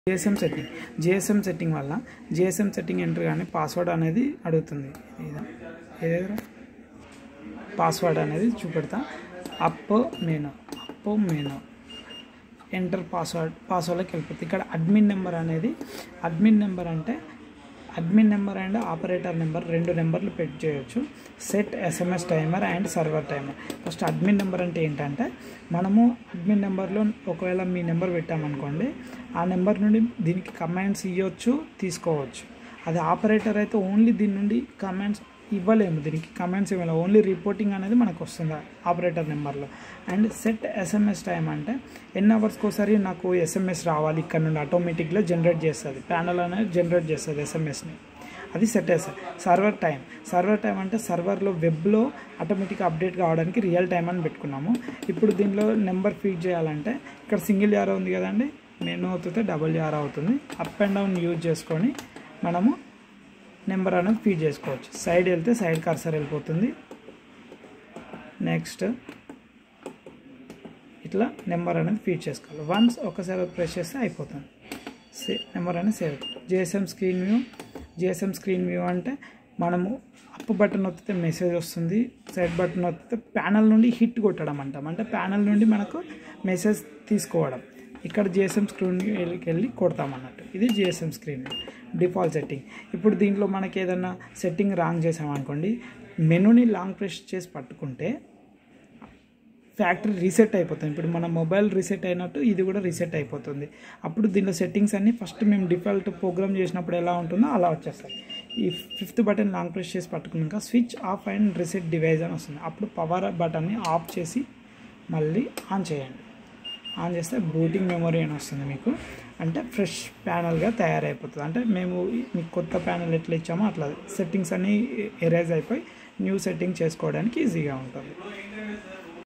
GSM setting వల్ల GSM setting enter కానీ password అనేది అడుగుతుంది. ఏదైనా పాస్వర్డ్ అనేది చూపెడతా. అప్ మెను ఎంటర్ పాస్వర్డ్లోకి వెళ్ళిపోతుంది. ఇక్కడ అడ్మిన్ నెంబర్ అంటే admin number and operator number 2 నెంబర్లు పెట్ చేయొచ్చు. Set SMS timer and server timer. First admin number అంటే ఏంటంటే మనము అడ్మిన్ నెంబర్లో ఒకవేళ మీ నెంబర్ పెట్టామనుకోండి, ఆ నెంబర్ నుండి దీనికి కమాండ్స్ ఇవ్వచ్చు, తీసుకోవచ్చు. అది ఆపరేటర్ అయితే ఓన్లీ దీని నుండి కమాండ్స్ ఇవ్వలేము, దీనికి కమాండ్స్ ఇవ్వలేము, ఓన్లీ రిపోర్టింగ్ అనేది మనకు వస్తుంది ఆపరేటర్ నెంబర్లో. అండ్ సెట్ ఎస్ఎంఎస్ టైం అంటే ఎన్ని అవర్స్కి ఒకసారి నాకు ఎస్ఎంఎస్ రావాలి ఇక్కడ నుండి ఆటోమేటిక్గా జనరేట్ చేస్తుంది, ప్యానల్ అనేది జనరేట్ చేస్తుంది ఎస్ఎంఎస్ని, అది సెట్ సర్వర్ టైం అంటే సర్వర్లో వెబ్లో ఆటోమేటిక్గా అప్డేట్ కావడానికి రియల్ టైం అని పెట్టుకున్నాము. ఇప్పుడు దీనిలో నెంబర్ ఫీడ్ చేయాలంటే ఇక్కడ సింగిల్ యారో ఉంది కదండి, మెనూ అవుతుంది డబుల్ యారో అవుతుంది. అప్ అండ్ డౌన్ యూజ్ చేసుకొని మనము నెంబర్ అనేది ఫీడ్ చేసుకోవచ్చు. సైడ్ వెళ్తే సైడ్ కర్సర్ వెళ్ళిపోతుంది. నెక్స్ట్ ఇట్లా నెంబర్ అనేది ఫీడ్ చేసుకోవాలి. వన్స్ ఒకసారి ప్రెస్ చేస్తే అయిపోతుంది, నెంబర్ అనేది సేవ్. జిఎస్ఎం స్క్రీన్ వ్యూ అంటే మనము అప్ బటన్ వస్తే మెసేజ్ వస్తుంది, సైడ్ బటన్ వస్తే ప్యానల్ నుండి హిట్ కొట్టడం అంటాం, అంటే ప్యానల్ నుండి మనకు మెసేజ్ తీసుకోవడం. ఇక్కడ జిఎస్ఎం స్క్రీన్ వ్యూకి వెళ్ళి కొడతామన్నట్టు. ఇది GSM screen view default setting. ఇప్పుడు దీంట్లో మనకి ఏదైనా సెట్టింగ్ రాంగ్ చేసామనుకోండి, మెనూని లాంగ్ ప్రెస్ చేసి పట్టుకుంటే ఫ్యాక్టరీ రీసెట్ అయిపోతుంది. ఇప్పుడు మన మొబైల్ రీసెట్ అయినట్టు ఇది కూడా రీసెట్ అయిపోతుంది. అప్పుడు దీనిలో సెట్టింగ్స్ అన్నీ ఫస్ట్ మేము డిఫాల్ట్ ప్రోగ్రామ్ చేసినప్పుడు ఎలా ఉంటుందో అలా వచ్చేస్తాయి. ఈ 5th బటన్ లాంగ్ ప్రెస్ చేసి పట్టుకున్నాక switch off and reset device అని వస్తుంది. అప్పుడు పవర్ బటన్ని ఆఫ్ చేసి మళ్ళీ ఆన్ చేయండి. ఆన్ చేస్తే బూటింగ్ మెమరీ అని వస్తుంది మీకు, అంటే ఫ్రెష్ ప్యానల్గా తయారైపోతుంది. అంటే మేము మీకు కొత్త ప్యానల్ ఎట్లా ఇచ్చామో అట్లా సెట్టింగ్స్ అన్నీ ఎరేజ్ అయిపోయి న్యూ సెట్టింగ్ చేసుకోవడానికి ఈజీగా ఉంటుంది.